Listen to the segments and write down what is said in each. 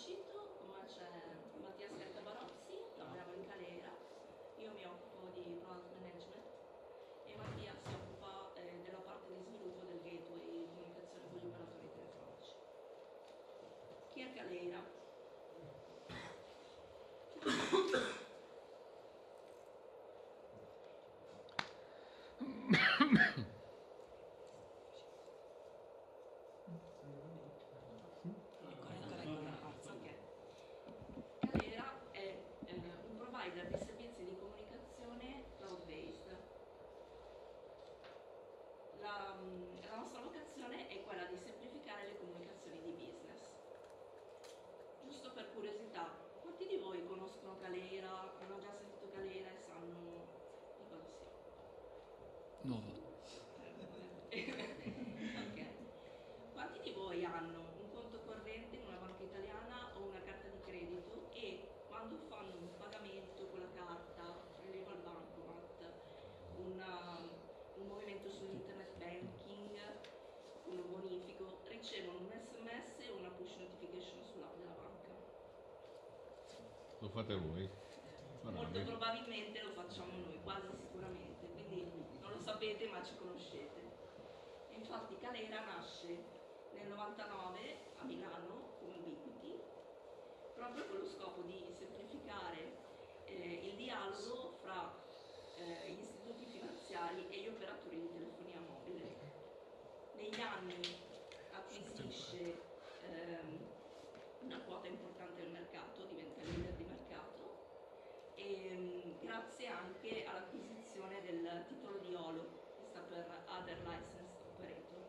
Capacito, con me c'è Mattia Scartabarozzi, lavoriamo in Calera, io mi occupo di product management e Mattia si occupa della parte di sviluppo del gateway di comunicazione con gli operatori telefonici. Chi è Calera? Calera è un provider di servizi di comunicazione cloud-based. La nostra vocazione è quella di semplificare le comunicazioni di business. Giusto per curiosità, quanti di voi conoscono Calera, hanno già sentito Calera e sanno di cosa sia? No. Ok. Quanti di voi hanno un conto corrente in una banca italiana o una carta di credito e quando fanno un pagamento con la carta, prelevo al bancomat, un movimento su internet banking, un bonifico, ricevono un SMS o una push notification sull'app della banca? Lo fate voi? Molto probabilmente lo facciamo noi, quasi sicuramente, quindi non lo sapete ma ci conoscete. E infatti Calera nasce nel 99 a Milano come Ubiquiti, proprio con lo scopo di semplificare il dialogo fra gli istituti finanziari e gli operatori di telefonia mobile. Negli anni acquisisce una quota importante del mercato, diventa leader di mercato e grazie anche all'acquisizione del titolo di OLO, che sta per Other Licensed Operator.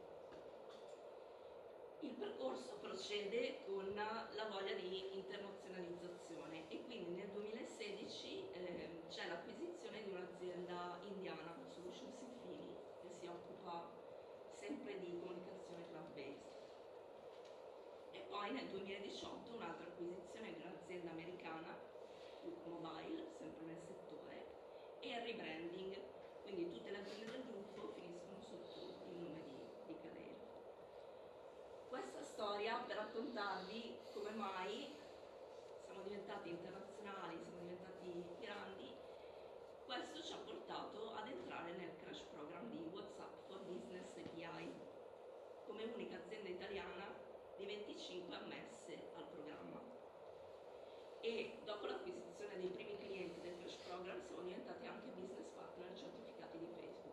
Il percorso procede con la voglia di internazionalizzazione e quindi nel 2016 c'è l'acquisizione di un'azienda indiana, Solutions Infini, che si occupa sempre di comunicazione cloud-based. E poi nel 2018 un'altra acquisizione di un'azienda americana, Mobile, sempre nel settore, e il rebranding, quindi tutte le aziende del gruppo finiscono sotto il nome di Calera. Questa storia per raccontarvi come mai siamo diventati internazionali, siamo diventati grandi, questo ci ha portato ad entrare nel crash program di WhatsApp for Business API, come unica azienda italiana di 25 ammesse al programma. E dopo l'acquisizione dei primi clienti del crash program siamo diventati anche business partner certificati di Facebook.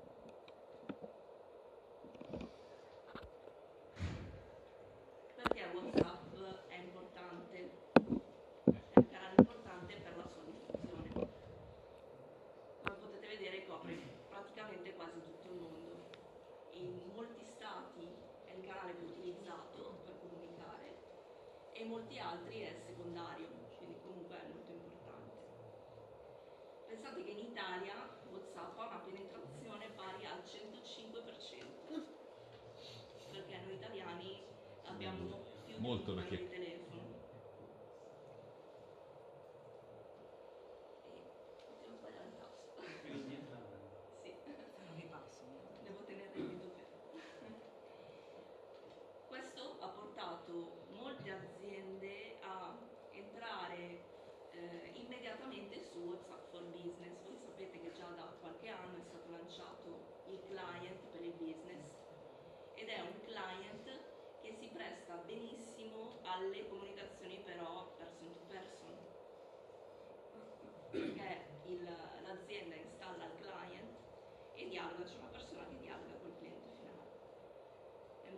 Perché WhatsApp è importante? È un canale importante per la sua diffusione. Come potete vedere copre praticamente quasi tutto il mondo. In molti stati è il canale più utilizzato per comunicare e in molti altri è secondario, quindi comunque è molto importante. Pensate che in Italia WhatsApp ha una penetrazione pari al 105%, perché noi italiani abbiamo più di un numero di telefono. Devo sbagliare il tasto. Sì, devo tenere il dito fermo. Questo ha portato molte aziende a entrare immediatamente su WhatsApp for Business. Voi sapete che già da qualche anno è stato lanciato il client per il business ed è un client che si presta benissimo alle comunicazioni però person to person, perché l'azienda installa il client e dialoga, c'è una persona che dialoga col cliente finale. È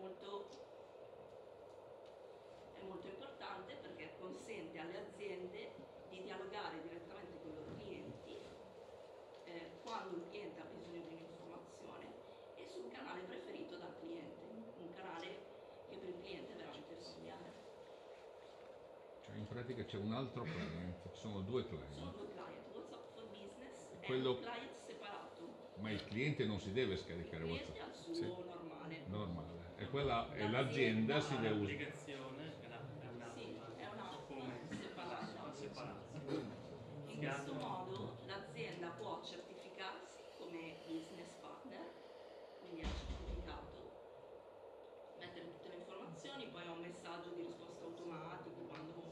molto importante perché consente alle aziende di dialogare direttamente con i loro clienti quando il cliente ha bisogno di un'informazione e sul canale preferito dal cliente, un canale che per il cliente è veramente familiare. Cioè in pratica c'è un altro client, ci sono due client. Sono due client, WhatsApp for Business è Quello... un client separato. Ma il cliente non si deve scaricare WhatsApp. Il cliente ha il suo normale. Normale. E quella è l'azienda si deve usare. L'applicazione è un'app separata. In questo modo l'azienda può certificarsi come business partner, quindi ha certificato, mettere tutte le informazioni, poi ha un messaggio di risposta automatico quando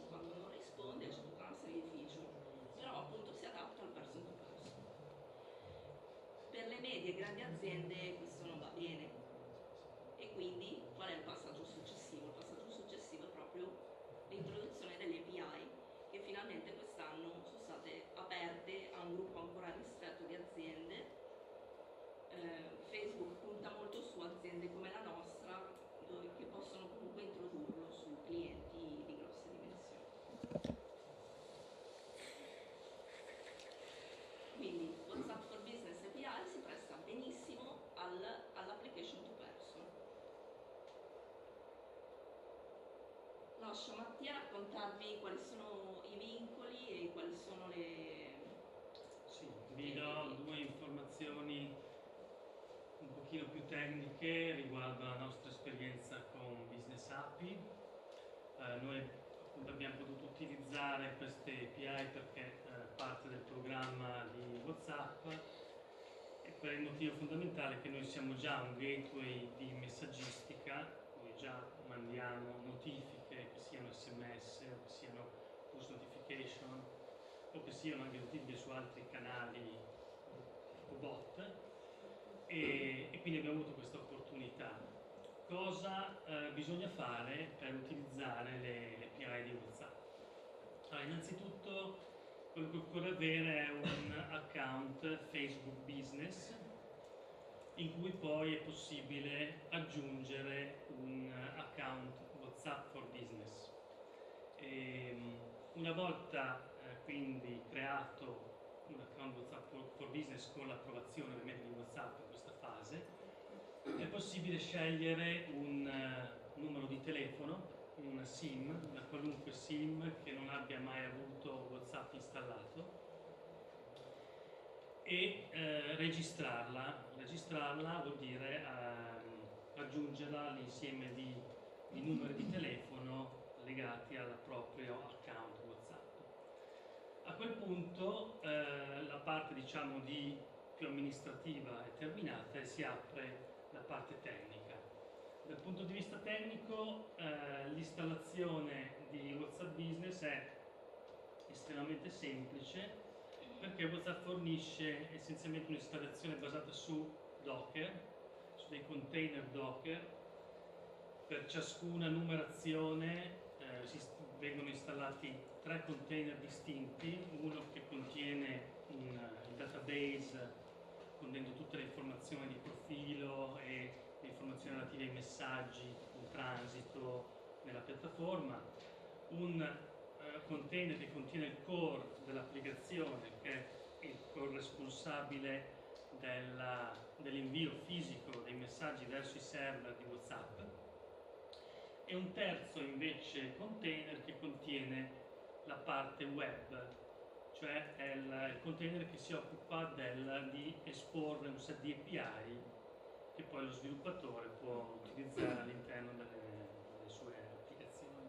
medie e grandi aziende questo non va bene. E quindi qual è il passaggio successivo? Il passaggio successivo è proprio l'introduzione delle API, che finalmente quest'anno sono state aperte a un gruppo ancora ristretto di aziende. Facebook punta molto su aziende come la nostra, che possono comunque introdurlo su clienti di grosse dimensioni. Quindi WhatsApp for Business API si presta benissimo all'application to person. Lascio a Mattia raccontarvi quali sono i vincoli e quali sono le... Sì, vi do due informazioni un pochino più tecniche riguardo alla nostra esperienza con Business API. Noi appunto abbiamo potuto utilizzare queste API perché parte del programma di WhatsApp, e per il motivo fondamentale che noi siamo già un gateway di messaggistica, noi già mandiamo notifiche, che siano SMS o che siano push notification o che siano anche notifiche su altri canali o bot, e quindi abbiamo avuto questa opportunità. Cosa bisogna fare per utilizzare le API di WhatsApp? Allora, innanzitutto quello che occorre avere è un account Facebook Business in cui poi è possibile aggiungere un account WhatsApp for Business. Una volta quindi creato un account WhatsApp for Business con l'approvazione ovviamente di WhatsApp in questa fase, è possibile scegliere un numero di telefono, una SIM, una qualunque SIM che non abbia mai avuto WhatsApp installato, e registrarla. Registrarla vuol dire aggiungerla all'insieme di numeri di telefono legati al proprio account WhatsApp. A quel punto la parte diciamo più amministrativa è terminata e si apre la parte tecnica. Dal punto di vista tecnico l'installazione di WhatsApp Business è estremamente semplice, perché WhatsApp fornisce essenzialmente un'installazione basata su Docker, su dei container Docker. Per ciascuna numerazione vengono installati 3 container distinti, uno che contiene il database con dentro tutte le informazioni di profilo e le informazioni relative ai messaggi in transito nella piattaforma, un container che contiene il core dell'applicazione, che è il corresponsabile dell'invio fisico dei messaggi verso i server di WhatsApp, e un terzo invece container che contiene la parte web, cioè è il container che si occupa di esporre un set di API che poi lo sviluppatore può utilizzare all'interno delle sue applicazioni.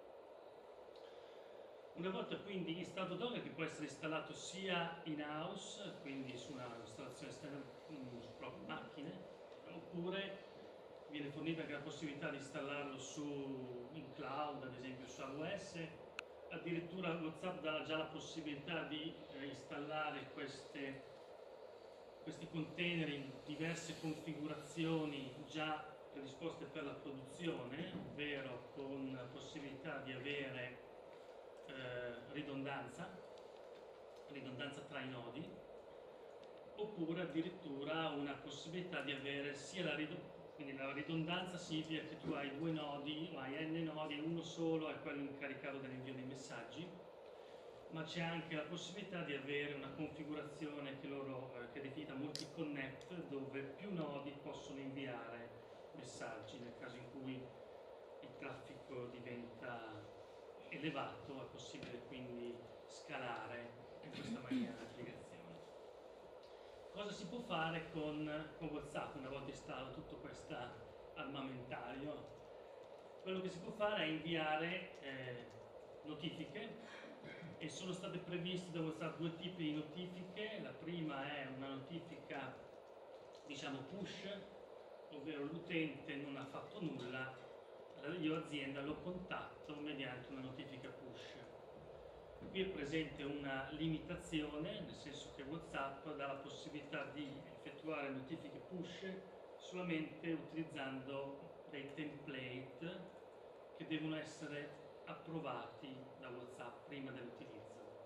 Una volta quindi installato Docker, che può essere installato sia in-house, quindi su una installazione esterna su proprie macchine, oppure viene fornita anche la possibilità di installarlo in cloud, ad esempio su AWS. Addirittura WhatsApp dà già la possibilità di installare questi container in diverse configurazioni già predisposte per la produzione, ovvero con la possibilità di avere ridondanza tra i nodi, oppure addirittura una possibilità di avere sia quindi la ridondanza significa che tu hai 2 nodi, o hai n nodi e uno solo è quello incaricato dell'invio dei messaggi, ma c'è anche la possibilità di avere una configurazione che è definita multi-connect, dove più nodi possono inviare messaggi. Nel caso in cui il traffico diventa elevato è possibile quindi scalare in questa maniera l'applicazione. Cosa si può fare con WhatsApp una volta installato tutto questo armamentario? Quello che si può fare è inviare notifiche, e sono state previste da WhatsApp 2 tipi di notifiche. La prima è una notifica diciamo push, ovvero l'utente non ha fatto nulla, io azienda lo contatto mediante una notifica push. Qui è presente una limitazione, nel senso che WhatsApp dà la possibilità di effettuare notifiche push solamente utilizzando dei template che devono essere approvati da WhatsApp prima dell'utilizzo.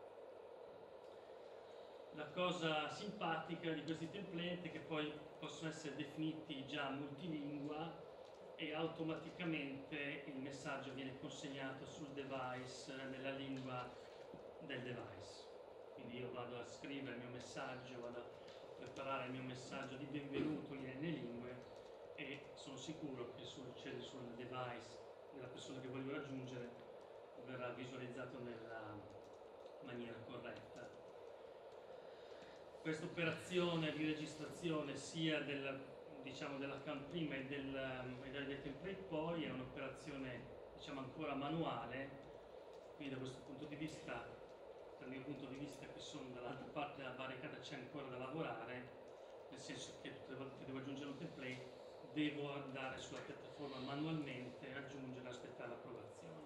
La cosa simpatica di questi template è che poi possono essere definiti già multilingua e automaticamente il messaggio viene consegnato sul device nella lingua del device. Quindi io vado a scrivere il mio messaggio, vado a preparare il mio messaggio di benvenuto in N lingue e sono sicuro che sul device della persona che voglio raggiungere verrà visualizzato nella maniera corretta. Questa operazione di registrazione sia dell'account prima e del template poi è un'operazione ancora manuale, quindi da questo punto di vista, dal mio punto di vista, che sono dall'altra parte della barricata, c'è ancora da lavorare, nel senso che tutte le volte che devo aggiungere un template devo andare sulla piattaforma manualmente, aggiungere e aspettare l'approvazione.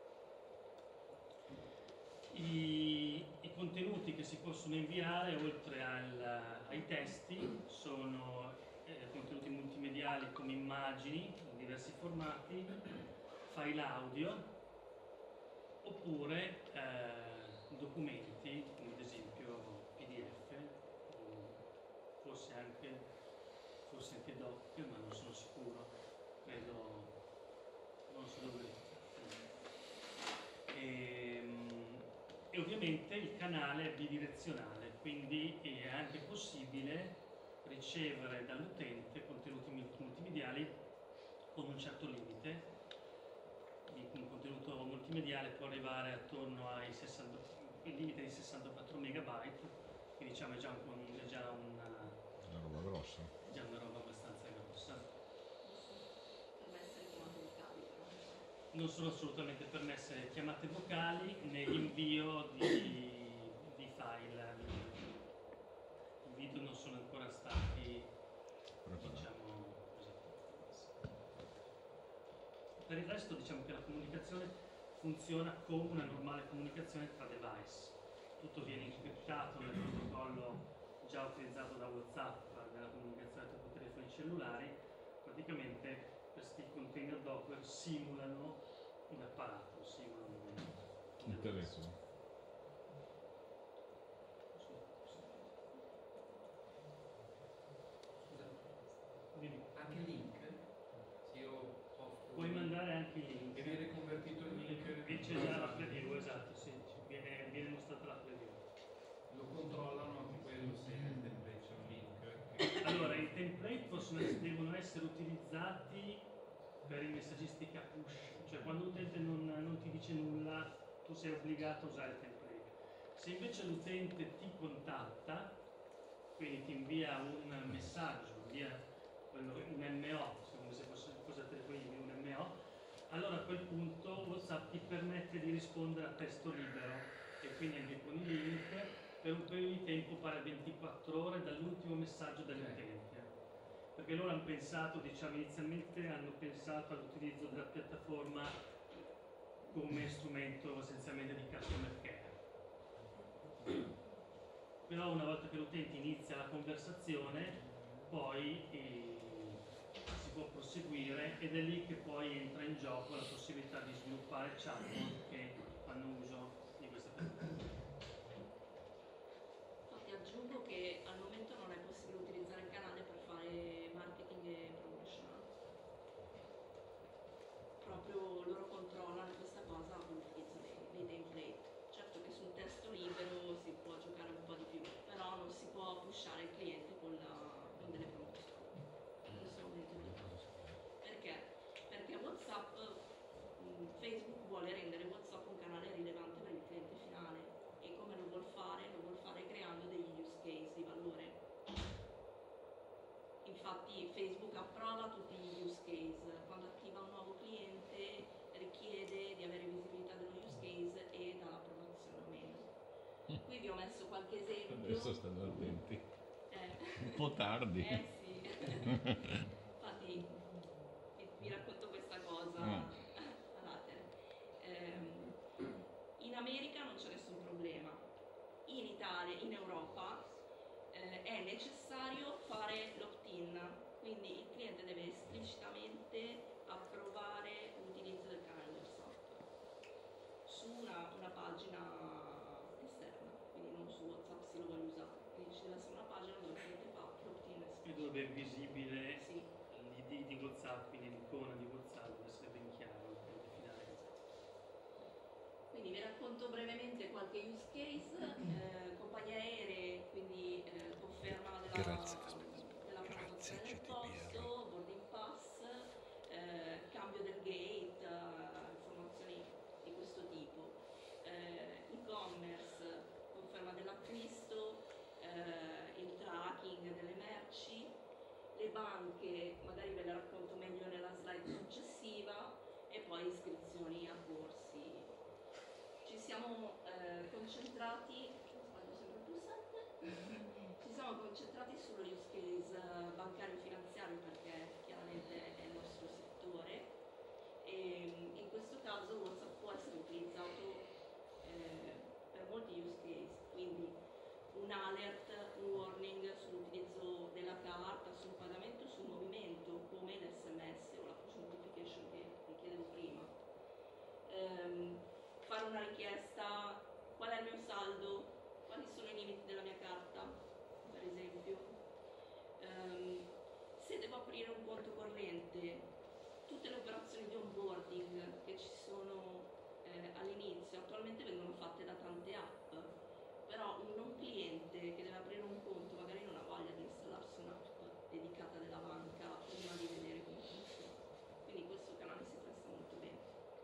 I contenuti che si possono inviare, oltre ai testi, sono contenuti multimediali come immagini in diversi formati, file audio, oppure documenti, come ad esempio PDF, o forse anche doc, ma non sono sicuro, non so dove. E ovviamente il canale è bidirezionale, quindi è anche possibile ricevere dall'utente contenuti multimediali con un certo limite. Un contenuto multimediale può arrivare attorno ai 60, il limite di 64 megabyte, che diciamo è già Una roba grossa. già una roba abbastanza grossa. Per essere chiamate vocali, però. Non sono assolutamente permesse le chiamate vocali né l'invio di file. I video non sono ancora stati, usati. Per il resto diciamo che la comunicazione funziona come una normale comunicazione tra device. Tutto viene incriptato nel protocollo già utilizzato da WhatsApp nella comunicazione tra telefoni cellulari. Praticamente questi container Docker simulano un apparato, simulano Un telefono. Anche il link, se io offro, Puoi mandare anche il link. e viene convertito il link, E c'è già la preview, esatto, sì, viene mostrata la preview. lo controllano anche quello se nel template c'è un link. Allora, i template devono essere utilizzati per i messaggistica push, cioè quando l'utente non ti dice nulla, tu sei obbligato a usare il template. Se invece l'utente ti contatta, quindi ti invia un messaggio, un MO, come se fosse al telefonino, un MO, allora a quel punto WhatsApp ti permette di rispondere a testo libero e quindi anche con i link per un periodo di tempo pari a 24 ore dall'ultimo messaggio dell'utente. Perché loro hanno pensato, inizialmente hanno pensato all'utilizzo della piattaforma come strumento essenzialmente di customer care. Però una volta che l'utente inizia la conversazione, poi si può proseguire ed è lì che poi entra in gioco la possibilità di sviluppare chatbot che fanno uso di questa piattaforma. Infatti aggiungo che al momento non è possibile utilizzare il canale per fare marketing e promotion. Proprio loro controllano questa cosa con l'utilizzo dei template. Certo che sul testo libero si può giocare un po' di più, però non si può pushare il cliente con delle promozioni. Questo è un momento. Perché? Perché WhatsApp, Facebook vuole rendere WhatsApp un canale rilevante per il cliente finale e come lo vuol fare? Lo vuol fare creando degli use case di valore. Infatti Facebook approva tutti gli use case, quando attiva un nuovo cliente richiede di avere visibilità dello use case e dà l'approvazione o meno. Qui vi ho messo qualche esempio. Adesso stanno attenti. Un po' tardi. Sì. Infatti vi racconto questa cosa a latere. In America non c'è nessun in Italia, in Europa, è necessario fare l'opt-in, quindi il cliente deve esplicitamente approvare l'utilizzo del canale WhatsApp su una pagina esterna, quindi non su WhatsApp se lo voglio usare, quindi ci deve essere una pagina dove il cliente fa l'opt-in E esplicito. dove è visibile Sì. l'ID di WhatsApp, quindi l'icona di WhatsApp deve essere ben chiaro al cliente finale. Quindi vi racconto brevemente qualche use case, compagnie aeree, quindi conferma della prenotazione del posto, boarding pass, cambio del gate, informazioni di questo tipo, e-commerce, conferma dell'acquisto, il tracking delle merci, le banche, magari ve le racconto meglio nella slide successiva, e poi iscrizioni a corsi. Ci siamo concentrati, sbaglio sempre il pulsante, ci siamo concentrati sullo use case bancario finanziario perché chiaramente è il nostro settore, e in questo caso WhatsApp può essere utilizzato per molti use case, quindi un alert, un warning sull'utilizzo della carta, sul pagamento, sul movimento, come l'SMS o la push notification che chiedevo prima. Fare una richiesta, qual è il mio saldo, quali sono i limiti della mia carta, per esempio. Se devo aprire un conto corrente, tutte le operazioni di onboarding che ci sono all'inizio attualmente vengono fatte da tante app, però un non cliente che deve aprire un conto magari non ha voglia di installarsi un'app dedicata della banca prima di vedere come funziona, quindi questo canale si presta molto bene.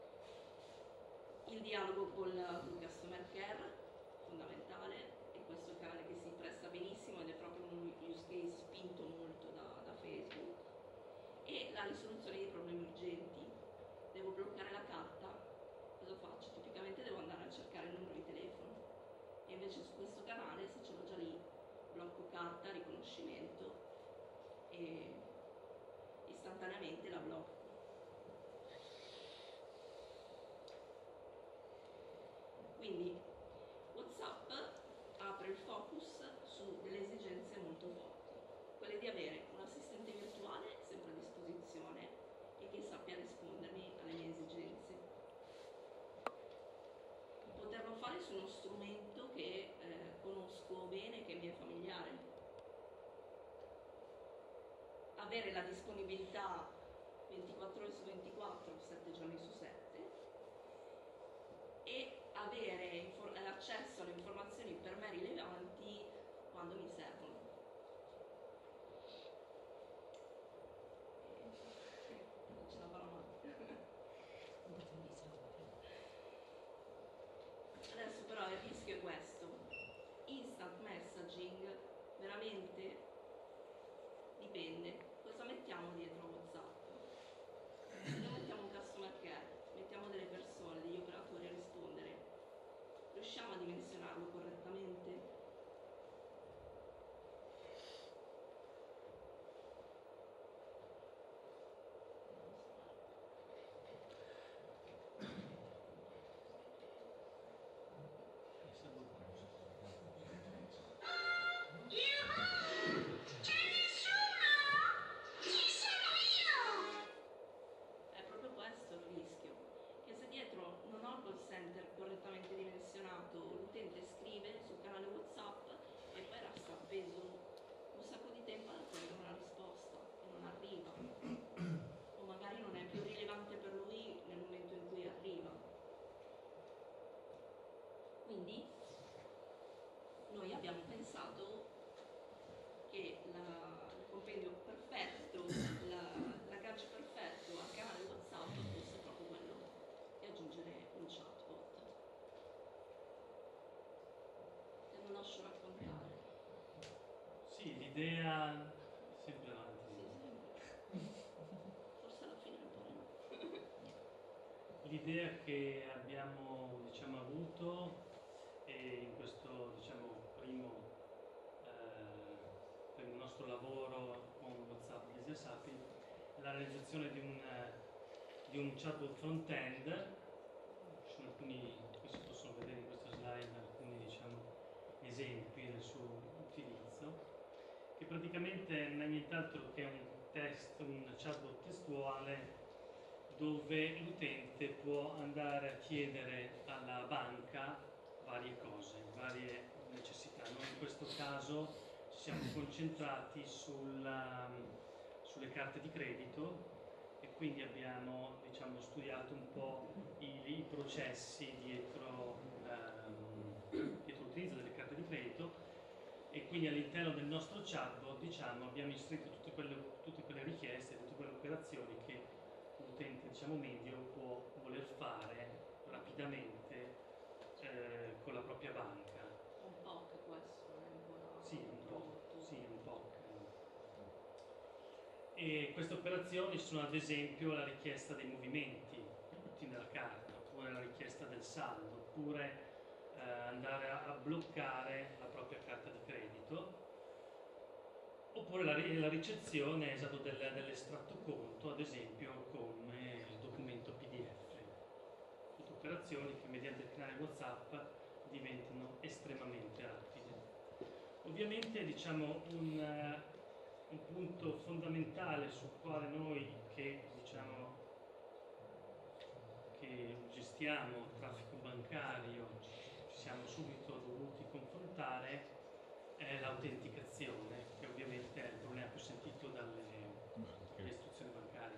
Il dialogo col customer care, fondamentale, e questo è un canale che si presta benissimo ed è proprio un use case spinto molto da Facebook. E la risoluzione di problemi urgenti. Devo bloccare la carta, cosa faccio? Tipicamente devo andare a cercare il numero di telefono, e invece su questo canale, se ce l'ho già lì, blocco carta, riconoscimento e istantaneamente la blocco. Quindi WhatsApp apre il focus su delle esigenze molto forti, quelle di avere un assistente virtuale sempre a disposizione e che sappia rispondermi alle mie esigenze. Poterlo fare su uno strumento che conosco bene, che mi è familiare. Avere la disponibilità 24 ore su 24, 7 giorni su 7, e avere accesso alle informazioni per me rilevanti quando mi servono. Ce la farò male. Adesso però il rischio è questo: instant messaging veramente dipende. Cosa mettiamo dietro a WhatsApp? Se noi mettiamo un customer care, mettiamo delle persone, degli operatori a rispondere, riusciamo a dimensionarlo correttamente? È proprio questo il rischio, che se dietro non ho il call center correttamente dimensionato, l'utente scrive sul canale WhatsApp e poi resta appeso un sacco di tempo ad attendere una risposta e non arriva, o magari non è più rilevante per lui nel momento in cui arriva. Quindi noi abbiamo pensato che il compendio perfetto, l'aggancio perfetto al canale WhatsApp fosse proprio quello di aggiungere un chatbot. Te lo lascio raccontare. Sì, l'idea sempre avanti. Sì, sempre. Forse alla fine un po' meno. L'idea che abbiamo avuto in questo primo per il nostro lavoro con WhatsApp Business API è la realizzazione di un chatbot front-end. Ci sono alcuni, qui si possono vedere in questa slide alcuni esempi nel suo utilizzo, che praticamente non è nient'altro che un chatbot testuale dove l'utente può andare a chiedere alla banca varie cose, varie necessità. Noi in questo caso ci siamo concentrati sulle carte di credito e quindi abbiamo, diciamo, studiato un po' i processi dietro l'utilizzo delle carte di credito, e quindi all'interno del nostro chatbot, diciamo, abbiamo inserito tutte quelle richieste, tutte quelle operazioni che l'utente, diciamo, medio può voler fare rapidamente con la propria banca. Un POC questo è un po' Sì, un po', sì, un po'. E queste operazioni sono ad esempio la richiesta dei movimenti tutti nella carta, oppure la richiesta del saldo, oppure andare a bloccare la propria carta di credito, oppure la ricezione dell'estratto conto, ad esempio come il documento PDF. Tutte operazioni che mediante il canale WhatsApp diventano estremamente rapide. Ovviamente, diciamo, un punto fondamentale sul quale noi che gestiamo il traffico bancario ci siamo subito dovuti confrontare è l'autenticazione, che ovviamente è il problema più sentito dalle istituzioni bancarie.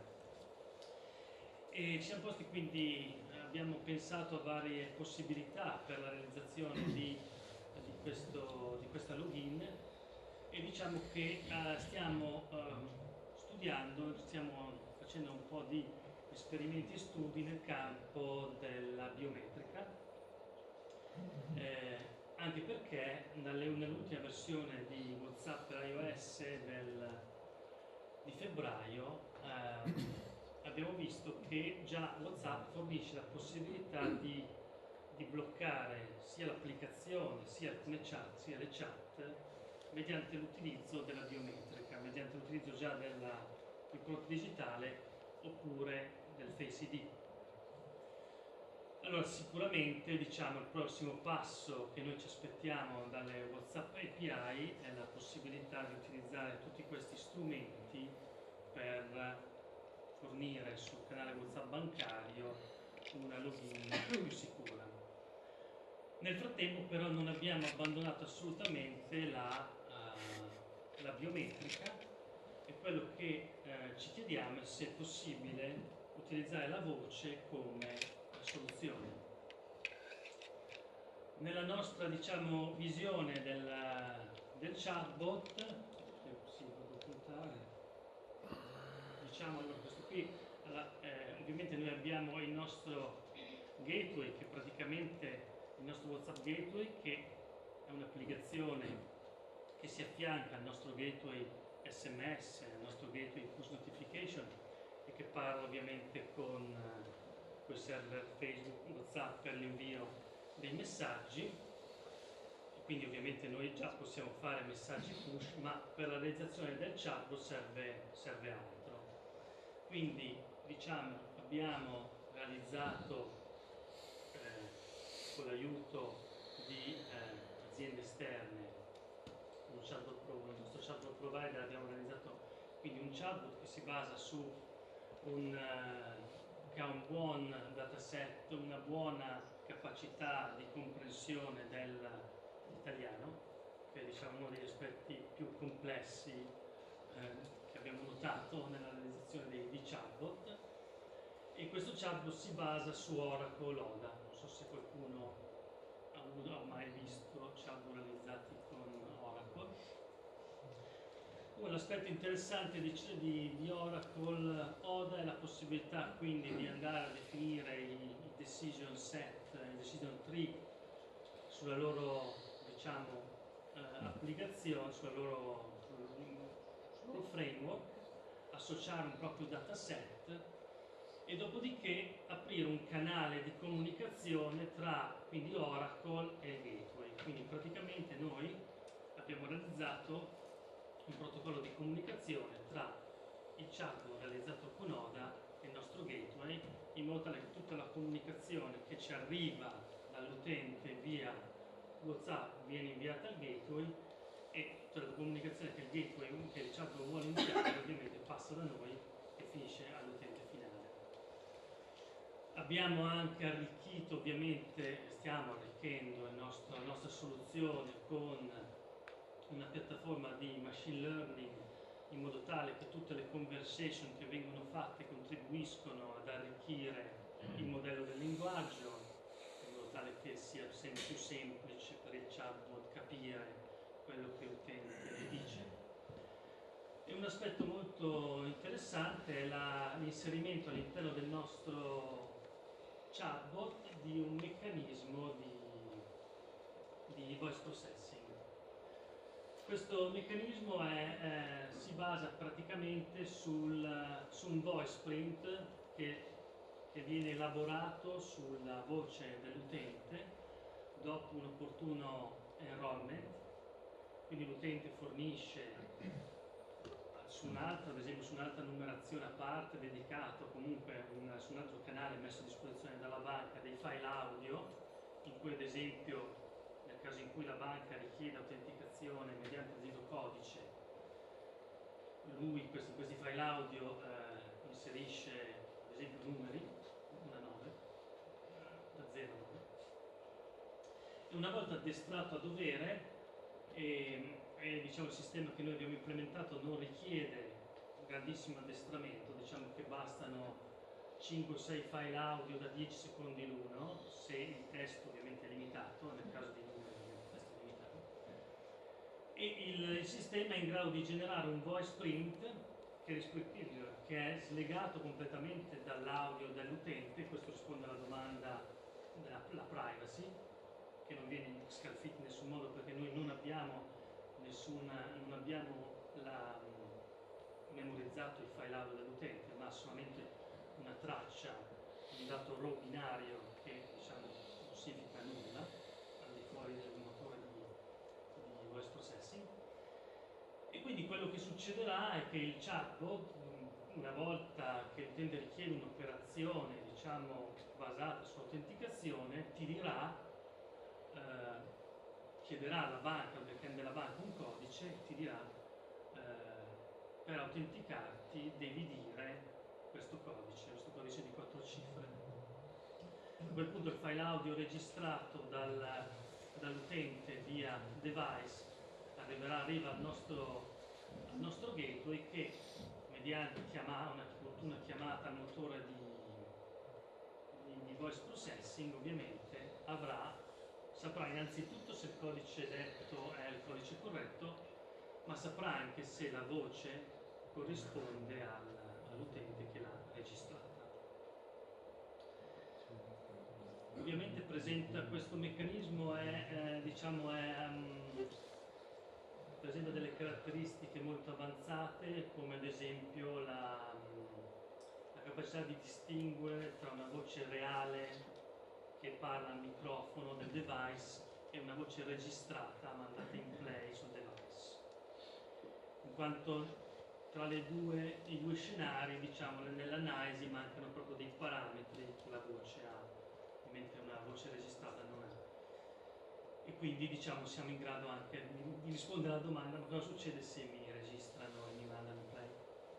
E ci siamo posti quindi, abbiamo pensato a varie possibilità per la realizzazione di questa login, e diciamo che stiamo studiando, stiamo facendo un po' di esperimenti e studi nel campo della biometrica, anche perché nell'ultima versione di WhatsApp per iOS di febbraio abbiamo visto che già WhatsApp fornisce la possibilità di bloccare sia l'applicazione, sia alcune chat, sia le chat, mediante l'utilizzo della biometrica, mediante l'utilizzo già dell'impronta digitale oppure del Face ID. Allora, sicuramente, diciamo, il prossimo passo che noi ci aspettiamo dalle WhatsApp API è la possibilità di utilizzare tutti questi strumenti per fornire sul canale WhatsApp bancario una login più sicura. Nel frattempo però non abbiamo abbandonato assolutamente la biometrica, e quello che ci chiediamo è se è possibile utilizzare la voce come soluzione. Nella nostra, diciamo, visione del chatbot, si può documentare, diciamo, allora questo qui, ovviamente noi abbiamo il nostro gateway, che praticamente il nostro WhatsApp Gateway, che è un'applicazione che si affianca al nostro gateway SMS, al nostro gateway push notification, e che parla ovviamente con i server Facebook, WhatsApp per l'invio dei messaggi. E quindi ovviamente noi già possiamo fare messaggi push, ma per la realizzazione del chatbot serve altro. Quindi, diciamo, abbiamo realizzato con l'aiuto di aziende esterne il nostro chatbot provider. Abbiamo realizzato quindi un chatbot che si basa su che ha un buon dataset, una buona capacità di comprensione dell'italiano, che è, diciamo, uno degli aspetti più complessi che abbiamo notato nella realizzazione di chatbot. E questo chatbot si basa su Oracle ODA. Non so se qualcuno ha mai visto chatbot realizzati con Oracle. L'aspetto interessante di Oracle ODA è la possibilità quindi di andare a definire i decision set, i decision tree sulla loro, diciamo, applicazione, sul loro framework, associare un proprio dataset e dopodiché aprire un canale di comunicazione tra quindi Oracle e il gateway. Quindi praticamente noi abbiamo realizzato un protocollo di comunicazione tra il chatbot realizzato con ODA e il nostro gateway, in modo tale che tutta la comunicazione che ci arriva dall'utente via WhatsApp viene inviata al gateway e cioè la comunicazione che il gateway, che il chatbot vuole inviare, ovviamente passa da noi e finisce all'utente finale. Abbiamo anche arricchito, ovviamente stiamo arricchendo la nostra soluzione con una piattaforma di machine learning in modo tale che tutte le conversation che vengono fatte contribuiscono ad arricchire il modello del linguaggio, in modo tale che sia sempre più semplice per il chatbot capire quello che l'utente dice. E un aspetto molto interessante è l'inserimento all'interno del nostro chatbot di un meccanismo di voice processing. Questo meccanismo si basa praticamente su un voice print che viene elaborato sulla voce dell'utente dopo un opportuno enrollment, quindi l'utente fornisce ad esempio su un'altra numerazione a parte dedicato, comunque su un altro canale messo a disposizione dalla banca dei file audio, in cui ad esempio nel caso in cui la banca richieda autenticazione mediante dito codice, lui questi file audio inserisce ad esempio numeri, una 9, da 0 a 9, e una volta addestrato a dovere diciamo, il sistema che noi abbiamo implementato non richiede un grandissimo addestramento, diciamo che bastano 5 o 6 file audio da 10 secondi l'uno, se il testo ovviamente è limitato, nel caso di numeri il testo è limitato, e il sistema è in grado di generare un voice print che è slegato completamente dall'audio dell'utente. Questo risponde alla domanda della privacy, che non viene scalfito in nessun modo perché noi non abbiamo memorizzato il file audio dell'utente, ma solamente una traccia di un dato raw binario che diciamo non significa nulla al di fuori del motore di voice processing. E quindi quello che succederà è che il chatbot, una volta che l'utente richiede un'operazione diciamo basata sull'autenticazione, ti dirà chiederà alla banca, al backend della banca un codice e ti dirà per autenticarti devi dire questo codice di 4 cifre. A quel punto il file audio registrato dall'utente via device arriva al nostro gateway che mediante una opportuna chiamata al motore di voice processing ovviamente saprà innanzitutto se il codice detto è il codice corretto, ma saprà anche se la voce corrisponde all'utente che l'ha registrata. Ovviamente questo meccanismo presenta delle caratteristiche molto avanzate, come ad esempio la capacità di distinguere tra una voce reale che parla al microfono del device e una voce registrata mandata in play sul device, in quanto tra i due scenari, diciamo, nell'analisi mancano proprio dei parametri che la voce ha, mentre una voce registrata non ha. E quindi diciamo siamo in grado anche di rispondere alla domanda: ma cosa succede se mi registrano e mi mandano in play?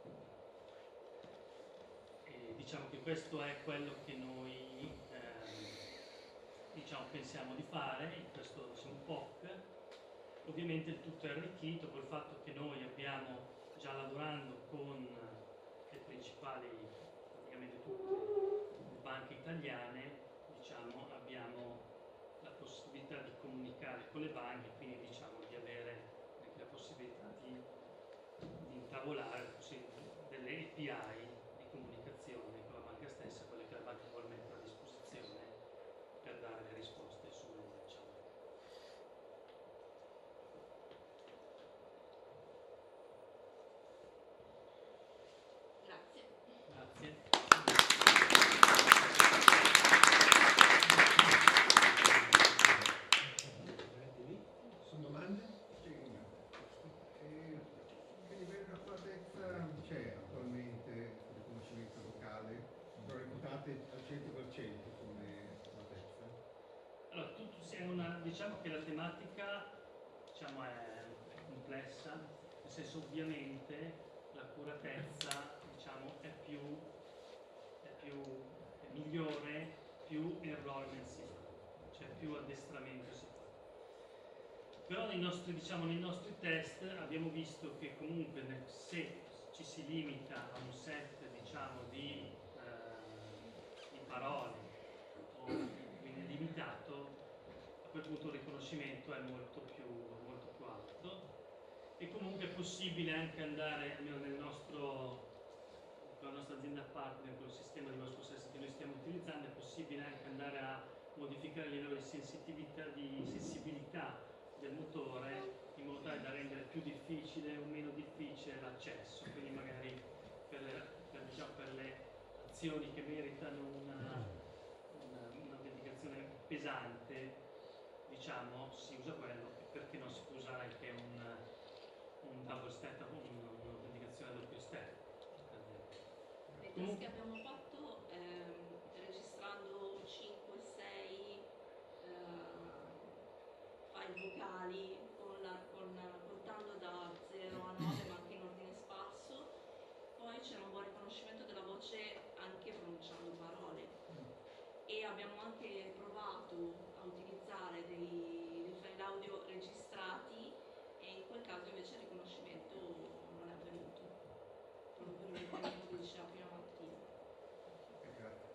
E diciamo che questo è quello che noi pensiamo di fare in questo POC. Ovviamente il tutto è arricchito col fatto che noi abbiamo già lavorando con le principali, praticamente tutte le banche italiane, diciamo, abbiamo la possibilità di comunicare con le banche, quindi diciamo di avere anche la possibilità di intavolare delle API di comunicazione con la banca stessa, quelle che la banca vuole mettere a disposizione per dare le risposte sulle chat. Grazie. Grazie. Sono domande? Sì. Che livello di accuratezza c'è attualmente il riconoscimento vocale? Lo reputate al 100% come accuratezza? Allora, diciamo che la tematica, diciamo, è complessa, nel senso, ovviamente l'accuratezza, diciamo, è migliore, più enrollment si fa, cioè più addestramento si fa. Però nei nostri test abbiamo visto che comunque se ci si limita a un set, diciamo, di parole, o quindi limitato, a quel punto il riconoscimento è molto più alto, e comunque è possibile anche andare, almeno con la nostra azienda partner, con il sistema di voice processing che noi stiamo utilizzando, è possibile anche andare a modificare il livello di sensibilità del motore, in modo tale da rendere più difficile o meno difficile l'accesso. Quindi magari per le azioni che meritano un'autenticazione pesante, diciamo, si usa quello, perché non si può usare anche un double step, un'autenticazione a doppio step. I test che abbiamo fatto, registrando 5-6 file vocali, contando da 0 a 9, ma anche in ordine sparso, poi c'era un buon riconoscimento della voce anche pronunciando parole, e abbiamo anche provato a utilizzare dei file audio registrati, e in quel caso invece il riconoscimento non è avvenuto, proprio per il meccanismo che diceva prima Martino. Grazie.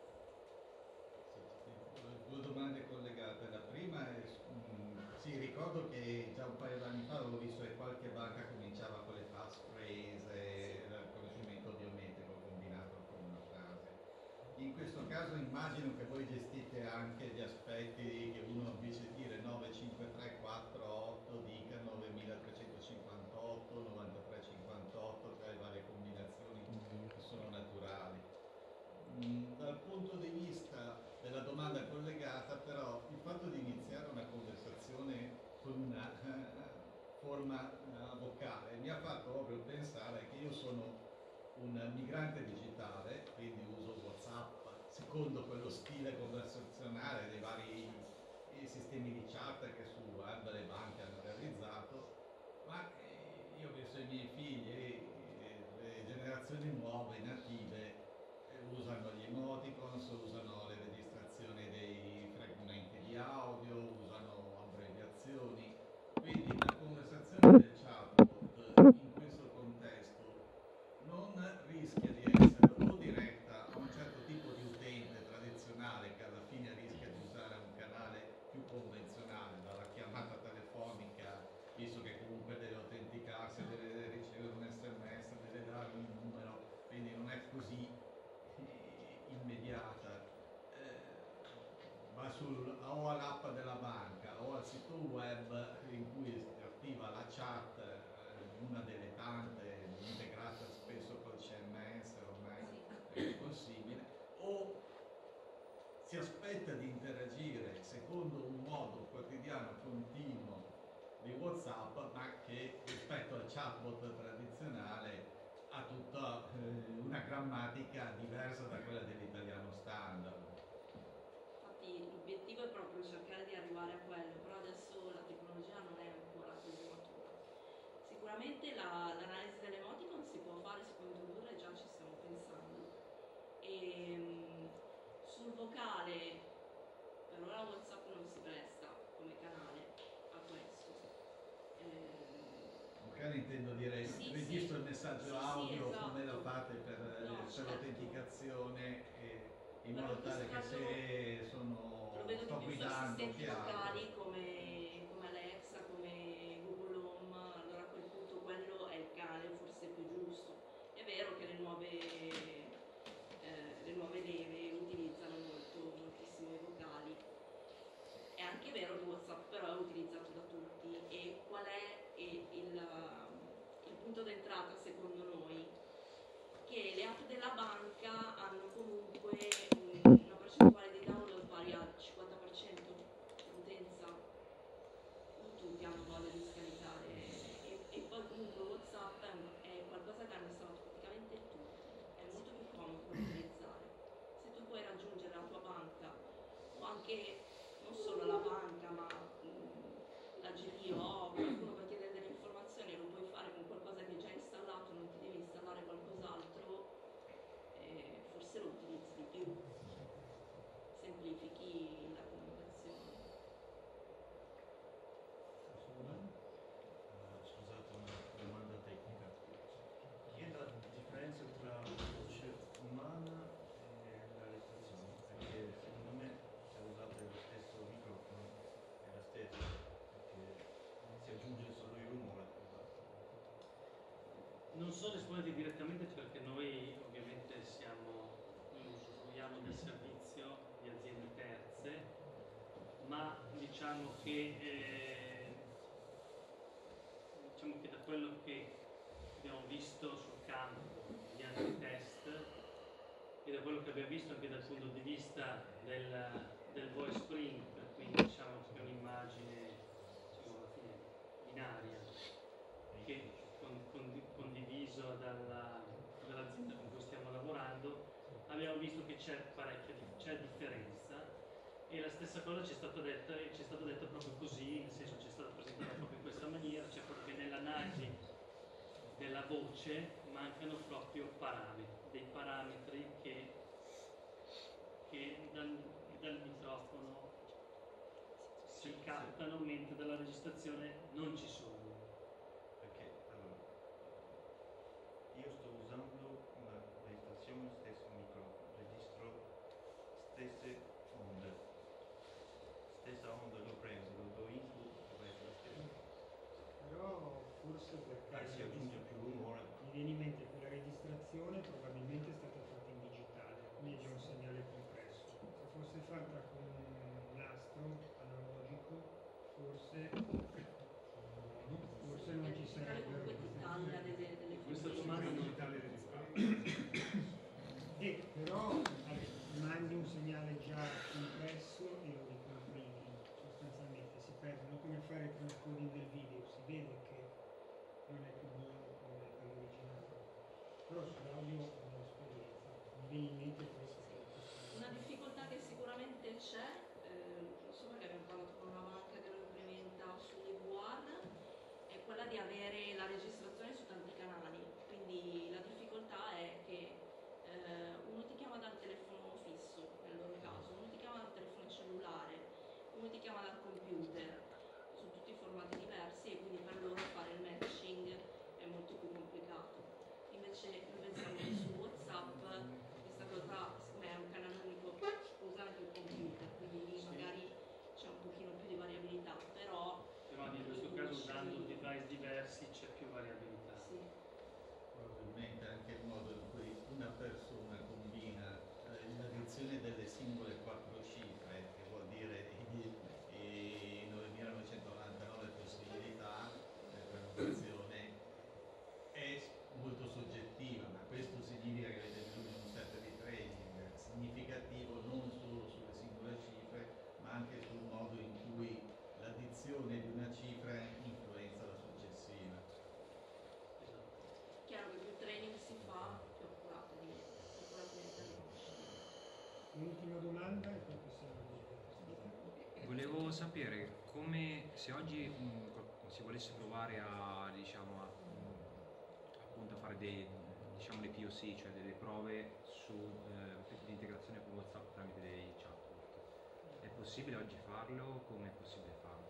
Due domande collegate. La prima è, sì, ricordo che già un paio d'anni fa avevo visto che qualche banca cominciava con le passphrase, il riconoscimento biometrico combinato con una frase. In questo caso immagino che voi gestite anche gli aspetti che uno invece di dire 95348 dica 9358, 9358, cioè le varie combinazioni che sono naturali. Dal punto di vista della domanda collegata, però, il fatto di iniziare una conversazione con una forma vocale mi ha fatto proprio pensare che io sono un migrante digitale, quindi uso WhatsApp secondo quello stile conversazionale dei vari sistemi di chat che su web le banche hanno realizzato, ma io ho visto i miei figli e le generazioni nuove, native, usano gli emoticons, usano le registrazioni dei fragmenti di audio, usano abbreviazioni, quindi la conversazione del chatbot in questo contesto non rischia di essere o diretta a un certo tipo di utente tradizionale che alla fine rischia di usare un canale più convenzionale, dalla chiamata telefonica, visto che comunque deve autenticarsi, deve ricevere un SMS, deve dare un numero, quindi non è così immediata, va o all'app della banca o al sito web in cui si attiva la chat, una delle tante integrata spesso col CMS, ormai è impossibile, o si aspetta di interagire secondo un modo quotidiano continuo di WhatsApp, ma che rispetto al chatbot tradizionale ha tutta una grammatica diversa da quella dell'italiano standard. Infatti l'obiettivo è proprio cercare di arrivare a quello, però adesso la tecnologia non è ancora così matura. Sicuramente l'analisi dell'emoticon si può fare, si può introdurre, già ci stiamo pensando. E sul vocale per ora WhatsApp non si presta come canale a questo. Vocale intendo dire, Sì, registro sì. il messaggio Sì, audio esatto. come lo fate per certo. l'autenticazione, in Però modo in tale questo che se lo vedo sto di più su guidando assistenti che altro. vocali come Alexa, come Google Home, allora a quel punto quello è il canale forse più giusto. È vero che le nuove leve utilizzano moltissimo i vocali. È anche vero che WhatsApp però è utilizzato da tutti, e qual è il punto d'entrata secondo noi? Che le app della banca hanno comunque una percentuale di download pari al 50% dell'utenza, non tutti hanno voglia di scaricare, e poi comunque WhatsApp è qualcosa che hanno installato praticamente tutti, è molto più comodo da utilizzare. Se tu puoi raggiungere la tua banca, o anche non solo la banca, so risponderti direttamente perché noi ovviamente usufruiamo del servizio di aziende terze, ma diciamo che da quello che abbiamo visto sul campo di altri test e da quello che abbiamo visto anche dal punto di vista del voice print, quindi diciamo che è un'immagine alla fine binaria che condiviso dall'azienda con cui stiamo lavorando, abbiamo visto che c'è differenza, e la stessa cosa ci è stato detto proprio così, nel senso ci è stata presentata proprio in questa maniera, cioè proprio che nell'analisi della voce mancano proprio dei parametri che dal microfono si captano, mentre dalla registrazione non ci sono. Perché allora, io sto usando la registrazione, stesso microfono, registro stessa onda l'ho preso, lo do input, dovrebbe la stessa. Però forse perché Si aggiunge più rumore. mi viene in mente che la registrazione probabilmente è stata fatta in digitale, quindi è già un segnale compresso. Se fosse fatta con un nastro analogico, forse non ci sarebbero comunque ti taglia delle Questa frequenze. domanda non digitale registrato. però mandi un segnale già compresso e lo ricomprimi, sostanzialmente si perdono, come fare il transcoding del video, si vede che non è più buono come l'originale, però sull'audio ho un'esperienza, mi viene in mente questo. Una difficoltà che sicuramente c'è, lo so perché abbiamo parlato con una banca che lo implementa sull'IVR, è quella di avere la registrazione su tanti canali, quindi la difficoltà è che uno ti chiama dal telefono fisso, nel loro caso, uno ti chiama dal telefono cellulare, uno ti chiama dal computer, su tutti i formati diversi, e quindi per loro fare il matching è molto più complicato. Invece noi pensiamo che su WhatsApp questa cosa, siccome è un canale unico, usa anche il computer, quindi lì magari c'è un pochino più di variabilità, però in questo caso usando device diversi c'è più variabilità. sì. Probabilmente anche il modo in cui una persona combina l'addizione delle singole 4 cifre, che vuol dire i 9.999 possibilità per prenotazione, è molto soggettiva, ma questo significa che avete bisogno di un set di training significativo non solo sulle singole cifre, ma anche sul modo in cui l'addizione di una cifra influenza la successiva. Chiaro che più training si fa, più accuratamente riesce. Un'ultima domanda e poi possiamo dire. Volevo sapere come, se oggi si volesse provare a, diciamo, appunto a fare dei POC, cioè delle prove di integrazione con WhatsApp tramite dei chatbot, è possibile oggi farlo? Come è possibile farlo?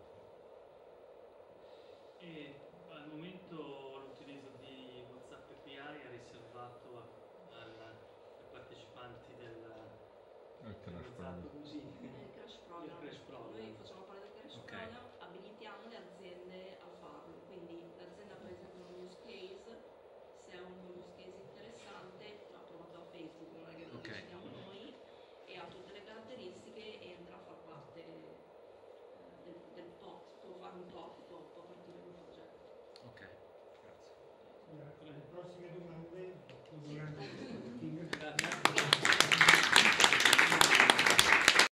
E al momento l'utilizzo di WhatsApp API è riservato ai partecipanti del Crash Program. Crash Program. Crash Program. Noi facciamo parte del Crash Ok. Program, abilitiamo le aziende a farlo, quindi l'azienda presenta un use case, se è un use case interessante, l'ha provato a Facebook, non è che lo Ok. decidiamo noi, e ha tutte le caratteristiche, entra a far parte del POC, può fare un POC, può partire un progetto. Ok, grazie. Le prossime domande durante il meeting. Grazie.